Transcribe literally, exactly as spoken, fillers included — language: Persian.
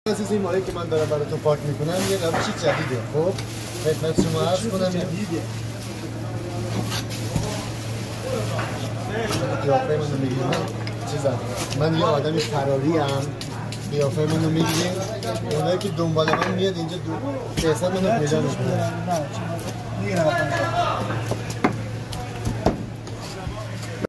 عزیز این ماهی که من دارم براتون پاک میکنم یه روش جدیده. خب خدمت شما عرض کنم جدیده. قیافه منو میگیرید من چیزم من یه آدمی فراری ام. قیافه منو میگیرید اونایی که دنبال من میاد اینجا دو حساب منو پیدا میکنه.